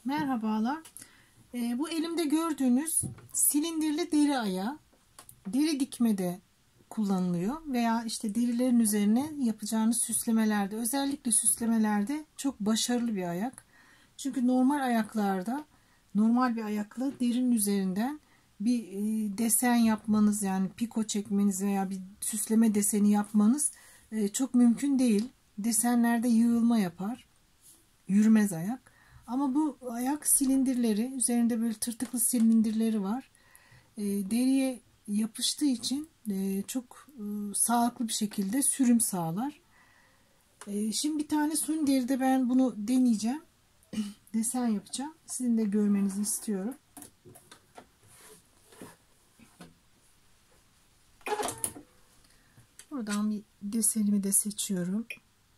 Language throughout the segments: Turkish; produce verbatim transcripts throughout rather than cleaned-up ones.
Merhabalar. Ee, bu elimde gördüğünüz silindirli deri ayağı deri dikmede kullanılıyor veya işte derilerin üzerine yapacağınız süslemelerde, özellikle süslemelerde çok başarılı bir ayak. Çünkü normal ayaklarda, normal bir ayakla derinin üzerinden bir e, desen yapmanız, yani piko çekmeniz veya bir süsleme deseni yapmanız e, çok mümkün değil. Desenlerde yığılma yapar, yürümez ayak. Ama bu ayak silindirleri, üzerinde böyle tırtıklı silindirleri var. E, deriye yapıştığı için e, çok e, sağlıklı bir şekilde sürüm sağlar. E, şimdi bir tane suni deride ben bunu deneyeceğim. Desen yapacağım. Sizin de görmenizi istiyorum. Buradan bir desenimi de seçiyorum.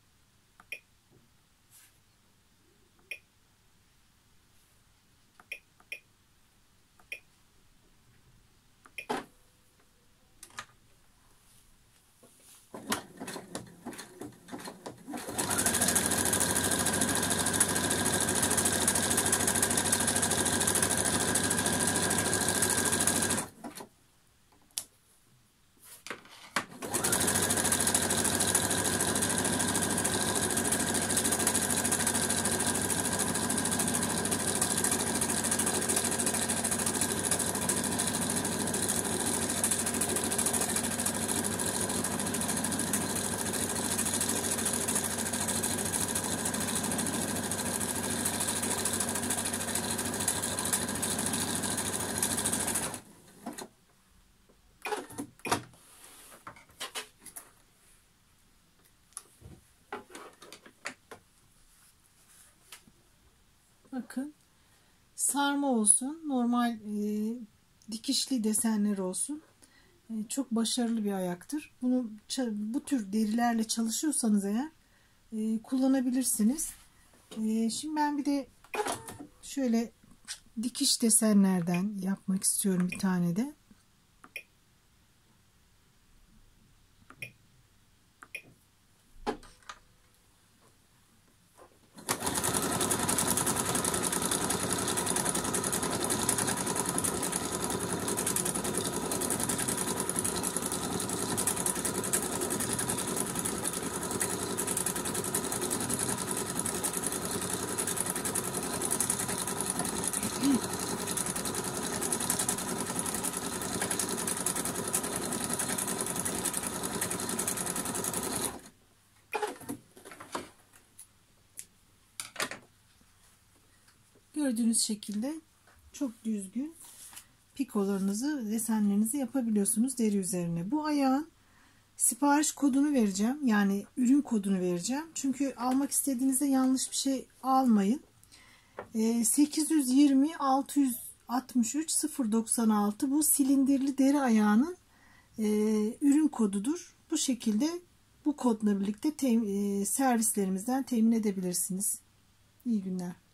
Bakın, sarma olsun, normal e, dikişli desenler olsun, e, çok başarılı bir ayaktır. Bunu bu tür derilerle çalışıyorsanız eğer e, kullanabilirsiniz. E, şimdi ben bir de şöyle dikiş desenlerden yapmak istiyorum bir tane de. Gördüğünüz şekilde çok düzgün pikolarınızı, desenlerinizi yapabiliyorsunuz deri üzerine. Bu ayağın sipariş kodunu vereceğim. Yani ürün kodunu vereceğim. Çünkü almak istediğinizde yanlış bir şey almayın. sekiz yüz yirmi altı yüz altmış üç sıfır doksan altı bu silindirli deri ayağının ürün kodudur. Bu şekilde bu kodla birlikte servislerimizden temin edebilirsiniz. İyi günler.